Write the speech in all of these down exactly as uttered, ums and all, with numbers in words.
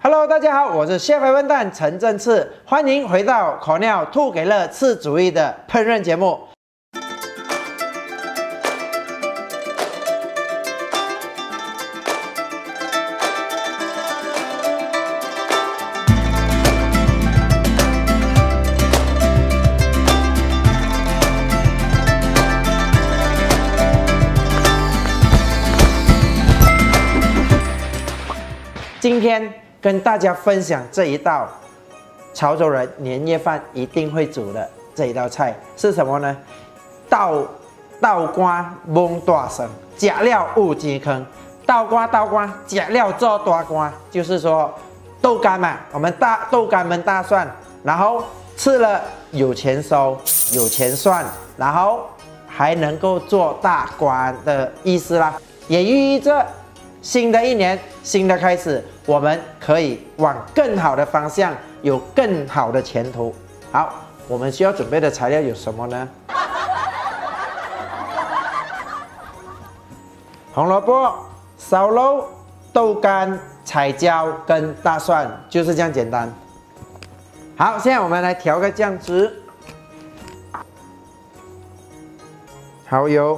Hello， 大家好，我是谢飞笨蛋陈正次，欢迎回到口鸟吐给乐次主义的烹饪节目。今天跟大家分享这一道潮州人年夜饭一定会煮的这一道菜是什么呢？豆豆干焖大笋，假料勿进坑。豆干豆干，假料做大干，就是说豆干嘛，我们大豆干焖大蒜，然后吃了有钱收，有钱赚，然后还能够做大官的意思啦，也寓意着新的一年新的开始，我们可以往更好的方向，有更好的前途。好，我们需要准备的材料有什么呢？红萝卜、烧肉、豆干、彩椒跟大蒜，就是这样简单。好，现在我们来调个酱汁，蚝油。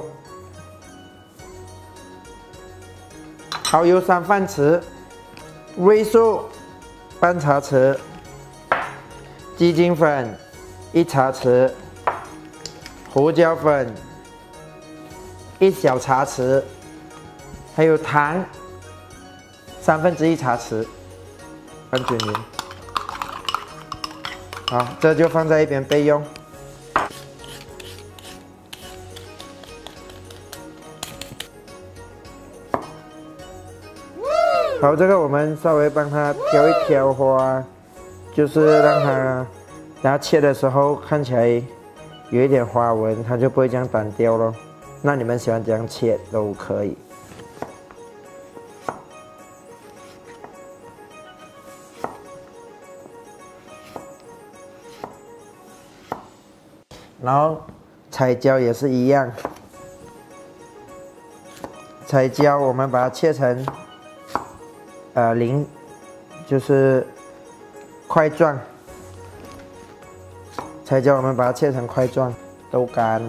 蚝油三饭匙，味素半茶匙，鸡精粉一茶匙，胡椒粉一小茶匙，还有糖三分之一茶匙，拌均匀。好，这就放在一边备用。好，这个我们稍微帮它挑一挑花，就是让它，然后切的时候看起来有一点花纹，它就不会这样单调咯。那你们喜欢这样切都可以。然后彩椒也是一样，彩椒我们把它切成。呃，零就是块状，彩椒我们把它切成块状，豆干，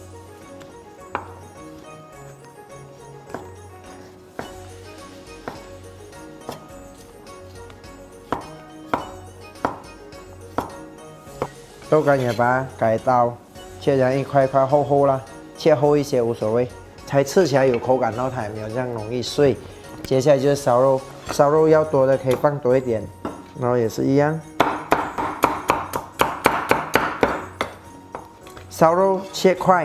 豆干也把它改刀，切成一块一块厚厚啦，切厚一些无所谓，才吃起来有口感，然后它也没有这样容易碎。接下来就是烧肉，烧肉要多的可以放多一点，然后也是一样。烧肉切块，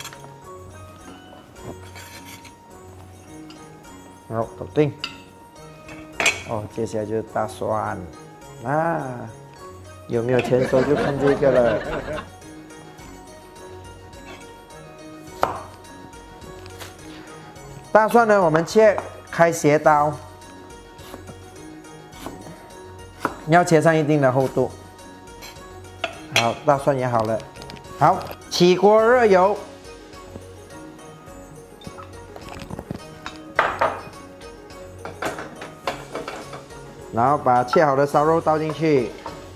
好，搞定。哦，接下来就是大蒜，啊，有没有钱收就看这个了。大蒜呢，我们切。开斜刀，要切上一定的厚度。好，大蒜也好了。好，起锅热油，然后把切好的烧肉倒进去，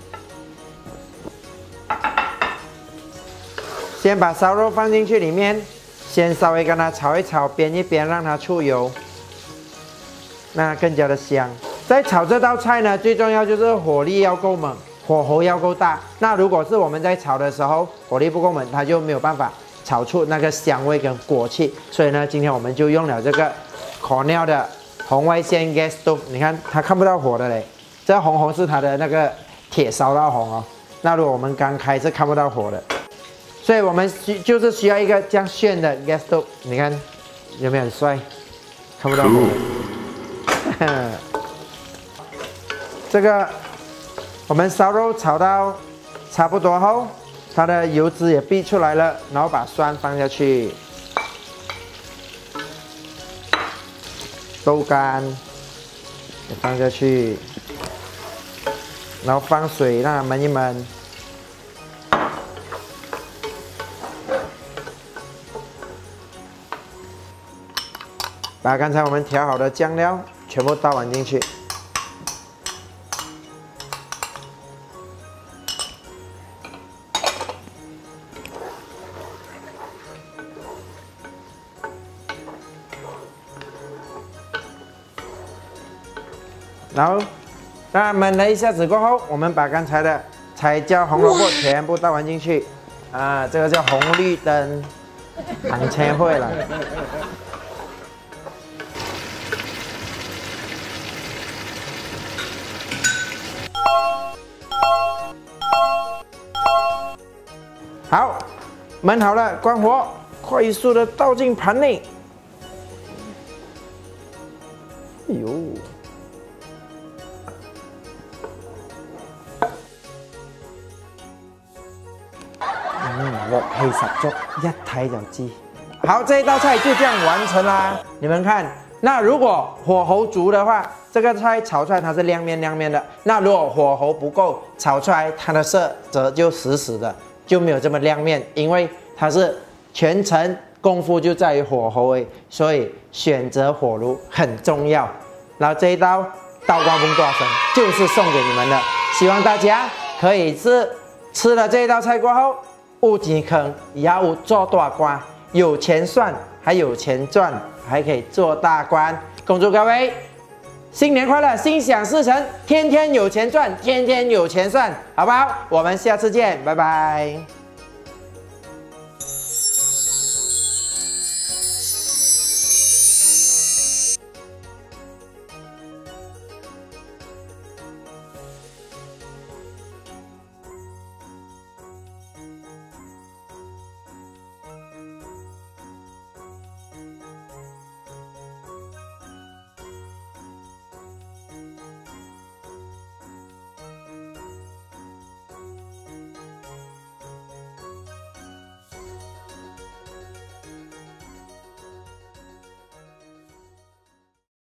先把烧肉放进去里面，先稍微跟它炒一炒，煸一煸，让它出油。那更加的香。在炒这道菜呢，最重要就是火力要够猛，火候要够大。那如果是我们在炒的时候火力不够猛，它就没有办法炒出那个香味跟锅气。所以呢，今天我们就用了这个 Cornell 的红外线 gas stove。你看它看不到火的嘞，这红红是它的那个铁烧到红哦。那如果我们刚开是看不到火的，所以我们需就是需要一个这样炫的 gas stove。你看有没有很帅？看不到火的。这个我们烧肉炒到差不多后，它的油脂也逼出来了，然后把蒜放下去，豆干也放下去，然后放水让它焖一焖。把刚才我们调好的酱料全部倒完进去， 然后那焖了一下子过后，我们把刚才的彩椒、红萝卜全部倒完进去，啊，这个叫红绿灯，行车会了。好，焖好了，关火，快速的倒进盘内。哎呦！嗯，我配十足，一睇就知。好，这一道菜就这样完成啦。你们看，那如果火候足的话，这个菜炒出来它是亮面亮面的；那如果火候不够，炒出来它的色泽就死死的。 就没有这么亮面，因为它是全程功夫就在于火候诶，所以选择火炉很重要。然后这一道倒瓜崩多神就是送给你们的，希望大家可以是吃了这一道菜过后，有钱坑也有做大官，有钱赚还有钱赚，还可以做大官。恭祝各位新年快乐，心想事成，天天有钱赚，天天有钱赚，好不好？我们下次见，拜拜。